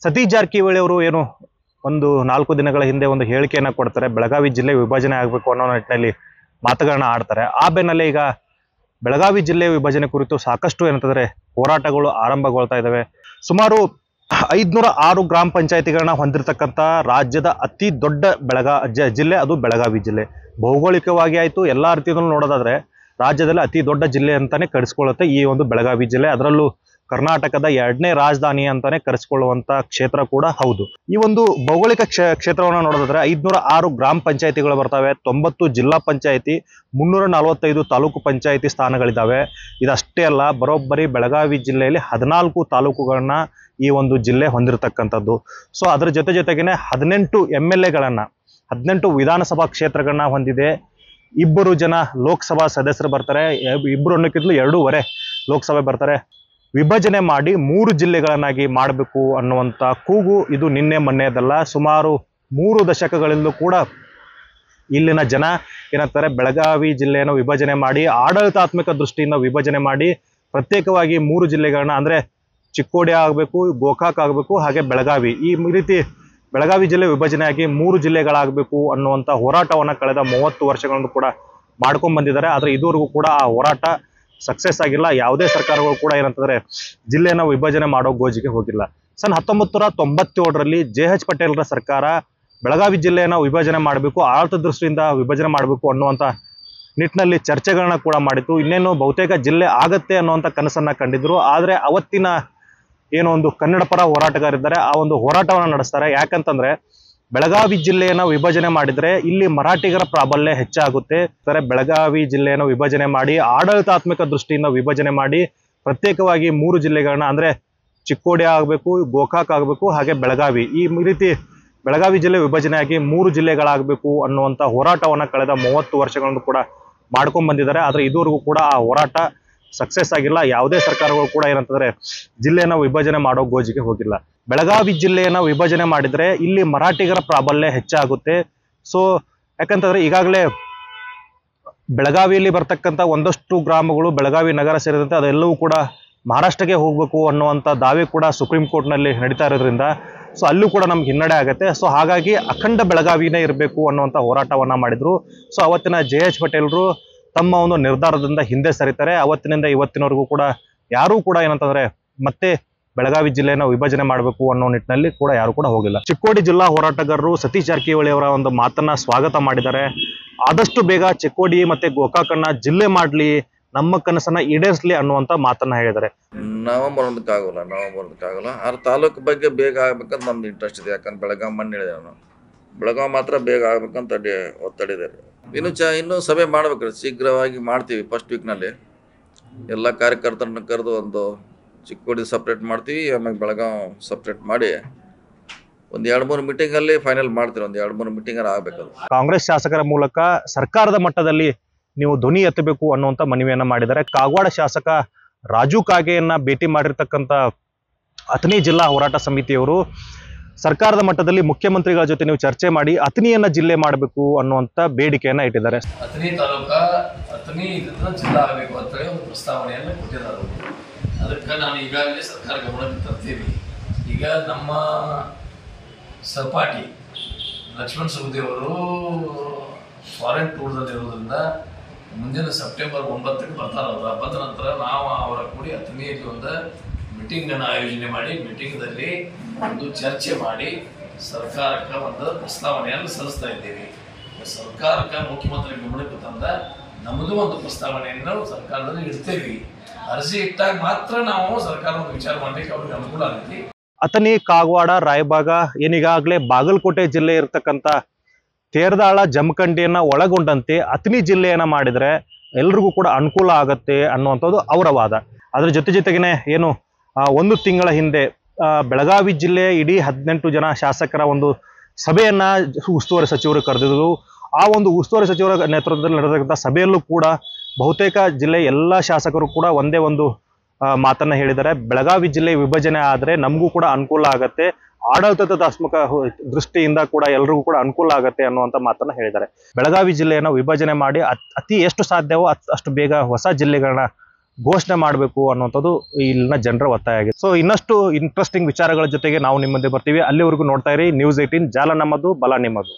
ಸತೀಶ್ ಜಾರಕಿಹೊಳಿ ಅವರು ಏನು ಒಂದು 4 ದಿನಗಳ ಹಿಂದೆ ಒಂದು ಹೇಳಿಕೆಯನ್ನು ಕೊಡ್ತಾರೆ, ಬೆಳಗಾವಿ ಜಿಲ್ಲೆ ವಿಭಜನೆ ಆಗಬೇಕು ಅನ್ನೋ ನಿಟ್ಟಿನಲ್ಲಿ ಮಾತುಗಳನ್ನ ಆಡ್ತಾರೆ. ಆ ಬೆನ್ನಲ್ಲೇ ಈಗ ಬೆಳಗಾವಿ ಜಿಲ್ಲೆ ವಿಭಜನೆ ಕುರಿತು ಸಾಕಷ್ಟು ಏನಂತಂದ್ರೆ ಹೋರಾಟಗಳು ಆರಂಭಗೊಳ್ತಾ ಇದ್ದಾವೆ. ಸುಮಾರು 506 ಗ್ರಾಮ ಪಂಚಾಯತಿಗಳನ್ನ ಹೊಂದಿರತಕ್ಕಂಥ ರಾಜ್ಯದ ಅತಿ ದೊಡ್ಡ ಜಿಲ್ಲೆ ಅದು ಬೆಳಗಾವಿ ಜಿಲ್ಲೆ. ಭೌಗೋಳಿಕವಾಗಿ ಆಯಿತು ಎಲ್ಲ ರೀತಿಯಲ್ಲೂ ನೋಡೋದಾದ್ರೆ ರಾಜ್ಯದಲ್ಲಿ ಅತಿ ದೊಡ್ಡ ಜಿಲ್ಲೆ ಅಂತಾನೆ ಕರೆಸ್ಕೊಳ್ಳುತ್ತೆ ಈ ಒಂದು ಬೆಳಗಾವಿ ಜಿಲ್ಲೆ. ಅದರಲ್ಲೂ ಕರ್ನಾಟಕದ 2ನೇ ರಾಜಧಾನಿ ಅಂತಾನೆ ಕರೆಸ್ಕೊಳ್ಳುವಂತ ಕ್ಷೇತ್ರ ಕೂಡ ಹೌದು. ಈ ಒಂದು ಭೌಗೋಳಿಕ ಕ್ಷೇತ್ರವನ್ನು ನೋಡೋದಾದ್ರೆ 506 ಗ್ರಾಮ ಪಂಚಾಯತಿಗಳು ಬರ್ತವೆ, 90 ಜಿಲ್ಲಾ ಪಂಚಾಯತಿ, 345 ತಾಲೂಕು ಪಂಚಾಯತಿ ಸ್ಥಾನಗಳಿದ್ದಾವೆ. ಇದಷ್ಟೇ ಅಲ್ಲ, ಬರೋಬ್ಬರಿ ಬೆಳಗಾವಿ ಜಿಲ್ಲೆಯಲ್ಲಿ 14 ತಾಲೂಕುಗಳನ್ನ ಈ ಒಂದು ಜಿಲ್ಲೆ ಹೊಂದಿರತಕ್ಕಂಥದ್ದು. ಸೊ ಅದರ ಜೊತೆಗೇನೆ 18 MLAಗಳನ್ನ 18 ವಿಧಾನಸಭಾ ಕ್ಷೇತ್ರಗಳನ್ನ ಹೊಂದಿದೆ. 2 ಜನ ಲೋಕಸಭಾ ಸದಸ್ಯರು ಬರ್ತಾರೆ, 2 ಅನ್ನೋಕ್ಕಿಂತಲೂ 2.5 ಲೋಕಸಭೆ ಬರ್ತಾರೆ. ವಿಭಜನೆ ಮಾಡಿ 3 ಜಿಲ್ಲೆಗಳನ್ನಾಗಿ ಮಾಡಬೇಕು ಅನ್ನುವಂಥ ಕೂಗು ಇದು ನಿನ್ನೆ ಮೊನ್ನೆದಲ್ಲ, ಸುಮಾರು 3 ದಶಕಗಳಿಂದಲೂ ಕೂಡ ಇಲ್ಲಿನ ಜನ ಏನಂತಾರೆ, ಬೆಳಗಾವಿ ಜಿಲ್ಲೆಯನ್ನು ವಿಭಜನೆ ಮಾಡಿ ಆಡಳಿತಾತ್ಮಕ ದೃಷ್ಟಿಯಿಂದ ವಿಭಜನೆ ಮಾಡಿ ಪ್ರತ್ಯೇಕವಾಗಿ 3 ಜಿಲ್ಲೆಗಳನ್ನ ಅಂದ್ರೆ ಚಿಕ್ಕೋಡಿ ಆಗಬೇಕು, ಗೋಕಾಕ್ ಆಗಬೇಕು, ಹಾಗೆ ಬೆಳಗಾವಿ, ಈ ರೀತಿ ಬೆಳಗಾವಿ ಜಿಲ್ಲೆ ವಿಭಜನೆಯಾಗಿ 3 ಜಿಲ್ಲೆಗಳಾಗಬೇಕು ಅನ್ನುವಂಥ ಹೋರಾಟವನ್ನು ಕಳೆದ 30 ವರ್ಷಗಳಿಂದ ಕೂಡ ಮಾಡ್ಕೊಂಡು ಬಂದಿದ್ದಾರೆ. ಆದರೆ ಇದುವರೆಗೂ ಕೂಡ ಆ ಹೋರಾಟ ಸಕ್ಸಸ್ ಆಗಿಲ್ಲ. ಯಾವುದೇ ಸರ್ಕಾರಗಳು ಕೂಡ ಏನಂತಂದ್ರೆ ಜಿಲ್ಲೆಯನ್ನು ವಿಭಜನೆ ಮಾಡೋ ಗೋಜಿಗೆ ಹೋಗಿಲ್ಲ. 1997ರಲ್ಲಿ JH ಪಟೇಲ್ರ ಸರ್ಕಾರ ಬೆಳಗಾವಿ ಜಿಲ್ಲೆಯನ್ನು ವಿಭಜನೆ ಮಾಡಬೇಕು, ಆಡಳಿತ ದೃಷ್ಟಿಯಿಂದ ವಿಭಜನೆ ಮಾಡಬೇಕು ಅನ್ನುವಂಥ ನಿಟ್ಟಿನಲ್ಲಿ ಚರ್ಚೆಗಳನ್ನ ಕೂಡ ಮಾಡಿತ್ತು. ಇನ್ನೇನು ಬಹುತೇಕ ಜಿಲ್ಲೆ ಆಗತ್ತೆ ಅನ್ನುವಂಥ ಕನಸನ್ನ ಕಂಡಿದ್ರು. ಆದರೆ ಅವತ್ತಿನ ಏನೋ ಒಂದು ಕನ್ನಡ ಪರ ಹೋರಾಟಗಾರಿದ್ದಾರೆ, ಆ ಒಂದು ಹೋರಾಟವನ್ನು ನಡೆಸ್ತಾರೆ. ಯಾಕಂತಂದ್ರೆ ಬೆಳಗಾವಿ ಜಿಲ್ಲೆಯನ್ನು ವಿಭಜನೆ ಮಾಡಿದ್ರೆ ಇಲ್ಲಿ ಮರಾಠಿಗರ ಪ್ರಾಬಲ್ಯ ಹೆಚ್ಚಾಗುತ್ತೆ. ಬೆಳಗಾವಿ ಜಿಲ್ಲೆಯನ್ನು ವಿಭಜನೆ ಮಾಡಿ ಆಡಳಿತಾತ್ಮಕ ದೃಷ್ಟಿಯಿಂದ ವಿಭಜನೆ ಮಾಡಿ ಪ್ರತ್ಯೇಕವಾಗಿ 3 ಜಿಲ್ಲೆಗಳನ್ನ ಅಂದ್ರೆ ಚಿಕ್ಕೋಡಿ ಆಗಬೇಕು, ಗೋಕಾಕ್ ಆಗಬೇಕು, ಹಾಗೆ ಬೆಳಗಾವಿ, ಈ ರೀತಿ ಬೆಳಗಾವಿ ಜಿಲ್ಲೆ ವಿಭಜನೆಯಾಗಿ 3 ಜಿಲ್ಲೆಗಳಾಗಬೇಕು ಅನ್ನುವಂಥ ಹೋರಾಟವನ್ನು ಕಳೆದ 30 ವರ್ಷಗಳಿಂದ ಕೂಡ ಮಾಡ್ಕೊಂಡು ಬಂದಿದ್ದಾರೆ. ಆದರೆ ಇದುವರೆಗೂ ಕೂಡ ಆ ಹೋರಾಟ ಸಕ್ಸಸ್ ಆಗಿಲ್ಲ. ಯಾವುದೇ ಸರ್ಕಾರಗಳು ಕೂಡ ಏನಂತಂದ್ರೆ ಜಿಲ್ಲೆಯನ್ನು ವಿಭಜನೆ ಮಾಡೋ ಗೋಜಿಗೆ ಹೋಗಿಲ್ಲ. ಬೆಳಗಾವಿ ಜಿಲ್ಲೆಯನ್ನು ವಿಭಜನೆ ಮಾಡಿದ್ರೆ ಇಲ್ಲಿ ಮರಾಠಿಗರ ಪ್ರಾಬಲ್ಯ ಹೆಚ್ಚಾಗುತ್ತೆ. ಸೊ ಯಾಕಂತಂದ್ರೆ ಈಗಾಗಲೇ ಬೆಳಗಾವಿಯಲ್ಲಿ ಬರ್ತಕ್ಕಂಥ ಒಂದಷ್ಟು ಗ್ರಾಮಗಳು ಬೆಳಗಾವಿ ನಗರ ಸೇರಿದಂತೆ ಅದೆಲ್ಲವೂ ಕೂಡ ಮಹಾರಾಷ್ಟ್ರಕ್ಕೆ ಹೋಗಬೇಕು ಅನ್ನುವಂಥ ದಾವೆ ಕೂಡ ಸುಪ್ರೀಂ ಕೋರ್ಟ್ನಲ್ಲಿ ನಡೀತಾ ಇರೋದ್ರಿಂದ ಸೊ ಅಲ್ಲೂ ಕೂಡ ನಮ್ಗೆ ಹಿನ್ನಡೆ ಆಗುತ್ತೆ. ಸೊ ಹಾಗಾಗಿ ಅಖಂಡ ಬೆಳಗಾವಿನೇ ಇರಬೇಕು ಅನ್ನುವಂಥ ಹೋರಾಟವನ್ನ ಮಾಡಿದ್ರು. ಸೊ ಅವತ್ತಿನ JH ಪಟೇಲ್ರು ತಮ್ಮ ಒಂದು ನಿರ್ಧಾರದಿಂದ ಹಿಂದೆ ಸರಿತಾರೆ. ಅವತ್ತಿನಿಂದ ಇವತ್ತಿನವರೆಗೂ ಕೂಡ ಯಾರೂ ಕೂಡ ಏನಂತಂದ್ರೆ ಮತ್ತೆ ಬೆಳಗಾವಿ ಜಿಲ್ಲೆಯನ್ನು ವಿಭಜನೆ ಮಾಡಬೇಕು ಅನ್ನೋ ನಿಟ್ಟಿನಲ್ಲಿ ಕೂಡ ಯಾರು ಕೂಡ ಹೋಗಿಲ್ಲ. ಚಿಕ್ಕೋಡಿ ಜಿಲ್ಲಾ ಹೋರಾಟಗಾರರು ಸತೀಶ್ ಜಾರಕಿಹೊಳಿ ಅವರ ಒಂದು ಮಾತನ್ನ ಸ್ವಾಗತ ಮಾಡಿದ್ದಾರೆ. ಆದಷ್ಟು ಬೇಗ ಚಿಕ್ಕೋಡಿ ಮತ್ತೆ ಗೋಕಾಕನ್ನ ಜಿಲ್ಲೆ ಮಾಡ್ಲಿ, ನಮ್ಮ ಕನಸನ್ನ ಈಡೇರಿಸಲಿ ಅನ್ನುವಂತ ಮಾತನ್ನ ಹೇಳಿದ್ದಾರೆ. ನವೆಂಬರ್ 1 ಆ ತಾಲೂಕು ಬಗ್ಗೆ ಬೇಗ ಆಗ್ಬೇಕಂತ ನಮ್ದು ಇಂಟ್ರೆಸ್ಟ್ ಇದೆ. ಯಾಕಂದ್ರೆ ಬೆಳಗಾವಿ ಮಣ್ಣು ಹೇಳಿದೆ ನಾನು, ಬೆಳಗಾವಿ ಮಾತ್ರ ಬೇಗ ಆಗ್ಬೇಕಂತ ಒತ್ತಡಿದ್ದಾರೆ. ಇನ್ನೂ ಸಭೆ ಮಾಡ್ಬೇಕ್ರಿ, ಶೀಘ್ರವಾಗಿ ಮಾಡ್ತೀವಿ. ಫಸ್ಟ್ ವೀಕ್ನಲ್ಲಿ ಎಲ್ಲ ಕಾರ್ಯಕರ್ತರನ್ನ ಕರೆದು ಒಂದು ಚಿಕ್ಕೋಡಿ ಸಪ್ರೇಟ್ ಮಾಡ್ತೀವಿ, ಆಮೇಲೆ ಬೆಳಗಾವಿ ಸಪ್ರೇಟ್ ಮಾಡಿ ಒಂದು 2-3 ಮೀಟಿಂಗಲ್ಲಿ ಫೈನಲ್ ಮಾಡ್ತೀವಿ. ಒಂದು 2-3 ಮೀಟಿಂಗ್ ಆಗ್ಬೇಕದು. ಕಾಂಗ್ರೆಸ್ ಶಾಸಕರ ಮೂಲಕ ಸರ್ಕಾರದ ಮಟ್ಟದಲ್ಲಿ ನೀವು ಧ್ವನಿ ಎತ್ತಬೇಕು ಅನ್ನುವಂಥ ಮನವಿಯನ್ನ ಮಾಡಿದ್ದಾರೆ. ಕಾಗವಾಡ ಶಾಸಕ ರಾಜು ಕಾಗೆಯನ್ನ ಭೇಟಿ ಮಾಡಿರ್ತಕ್ಕಂಥ ಅಥಣಿ ಜಿಲ್ಲಾ ಹೋರಾಟ ಸಮಿತಿಯವರು ಸರ್ಕಾರದ ಮಟ್ಟದಲ್ಲಿ ಮುಖ್ಯಮಂತ್ರಿಗಳ ಜೊತೆ ನೀವು ಚರ್ಚೆ ಮಾಡಿ ಅಥಣಿಯನ್ನ ಜಿಲ್ಲೆ ಮಾಡಬೇಕು ಅನ್ನುವಂಥ ಬೇಡಿಕೆಯನ್ನ ಇಟ್ಟಿದ್ದಾರೆ. ಅಥಣಿ ತಾಲೂಕಾ ಅಥಣಿ ಜಿಲ್ಲಾ ಆಗಬೇಕು ಅಂತ ಹೇಳಿ ಒಂದು ಪ್ರಸ್ತಾವನೆಯನ್ನು ಕೊಟ್ಟಿದ್ದಾರೆ. ಅದಕ್ಕೆ ನಾನು ಈಗಾಗಲೇ ಸರ್ಕಾರ ಗಮನಕ್ಕೆ ತರ್ತೀವಿ. ಈಗ ನಮ್ಮ ಸಹಪಾಠಿ ಲಕ್ಷ್ಮಣ್ ಸವದಿ ಅವರು ಫಾರಿನ್ ಟೂರ್ದಲ್ಲಿ ಇರೋದ್ರಿಂದ ಮುಂದಿನ ಸೆಪ್ಟೆಂಬರ್ 9ಕ್ಕೆ ಬರ್ತಾರೆ. ಬಂದ ನಂತರ ನಾವು ಅವರ ಕೂಡಿ ಅಥಣಿಯಲ್ಲಿ ಒಂದು ಮೀಟಿಂಗನ್ನು ಆಯೋಜನೆ ಮಾಡಿ ಮೀಟಿಂಗ್ದಲ್ಲಿ ಒಂದು ಚರ್ಚೆ ಮಾಡಿ ಸರ್ಕಾರಕ್ಕೆ ಒಂದು ಪ್ರಸ್ತಾವನೆಯನ್ನು ಸಲ್ಲಿಸ್ತಾ ಇದ್ದೀವಿ. ಸರ್ಕಾರಕ್ಕೆ ಮುಖ್ಯಮಂತ್ರಿ ಗಮನಕ್ಕೆ ತಂದ ನಮ್ಮದು ಒಂದು ಪ್ರಸ್ತಾವನೆಯನ್ನು ಸರ್ಕಾರದಲ್ಲಿ ಇಡ್ತೇವೆ. ಅರ್ಜಿ ಇಟ್ಟಾಗ ಮಾತ್ರ ನಾವು ಸರ್ಕಾರದ ವಿಚಾರ ಮಾಡಲಿಕ್ಕೆ ಅವ್ರಿಗೆ ಅನುಕೂಲ ಆಗುತ್ತೆ. ಅಥಣಿ, ಕಾಗವಾಡ, ರಾಯಬಾಗ ಏನೀಗಾಗಲೇ ಬಾಗಲಕೋಟೆ ಜಿಲ್ಲೆ ಇರತಕ್ಕಂಥ ತೇರದಾಳ, ಜಮಖಂಡಿಯನ್ನ ಒಳಗೊಂಡಂತೆ ಅಥಣಿ ಜಿಲ್ಲೆಯನ್ನ ಮಾಡಿದ್ರೆ ಎಲ್ರಿಗೂ ಕೂಡ ಅನುಕೂಲ ಆಗತ್ತೆ ಅನ್ನುವಂಥದ್ದು ಅವರ ವಾದ. ಅದ್ರ ಜೊತೆಗೇನೆ ಏನು 1 ತಿಂಗಳ ಹಿಂದೆ ಬೆಳಗಾವಿ ಜಿಲ್ಲೆ ಇಡೀ 18 ಜನ ಶಾಸಕರ ಒಂದು ಸಭೆಯನ್ನ ಉಸ್ತುವಾರಿ ಸಚಿವರು ಕರೆದಿದ್ರು. ಆ ಒಂದು ಉಸ್ತುವಾರಿ ಸಚಿವರ ನೇತೃತ್ವದಲ್ಲಿ ನಡೆದಂಥ ಸಭೆಯಲ್ಲೂ ಕೂಡ ಬಹುತೇಕ ಜಿಲ್ಲೆ ಎಲ್ಲ ಶಾಸಕರು ಕೂಡ ಒಂದೇ ಒಂದು ಮಾತನ್ನ ಹೇಳಿದ್ದಾರೆ. ಬೆಳಗಾವಿ ಜಿಲ್ಲೆ ವಿಭಜನೆ ಆದರೆ ನಮಗೂ ಕೂಡ ಅನುಕೂಲ ಆಗತ್ತೆ, ಆಡಳಿತಾತ್ಮಕ ದೃಷ್ಟಿಯಿಂದ ಕೂಡ ಎಲ್ರಿಗೂ ಕೂಡ ಅನುಕೂಲ ಆಗತ್ತೆ ಅನ್ನುವಂಥ ಮಾತನ್ನ ಹೇಳಿದ್ದಾರೆ. ಬೆಳಗಾವಿ ಜಿಲ್ಲೆಯನ್ನು ವಿಭಜನೆ ಮಾಡಿ ಅತಿ ಎಷ್ಟು ಸಾಧ್ಯವೋ ಅಷ್ಟು ಬೇಗ ಹೊಸ ಜಿಲ್ಲೆಗಳನ್ನ ಘೋಷಣೆ ಮಾಡಬೇಕು ಅನ್ನುವಂಥದ್ದು ಇಲ್ಲಿನ ಜನರ ಒತ್ತಾಯ ಆಗಿದೆ. ಸೊ ಇನ್ನಷ್ಟು ಇಂಟ್ರೆಸ್ಟಿಂಗ್ ವಿಚಾರಗಳ ಜೊತೆಗೆ ನಾವು ನಿಮ್ಮ ಮುಂದೆ ಬರ್ತೀವಿ. ಅಲ್ಲಿವರೆಗೂ ನೋಡ್ತಾ ಇರಿ News 18, ಜಾಲ ನಮ್ಮದು, ಬಲ ನಿಮ್ಮದು.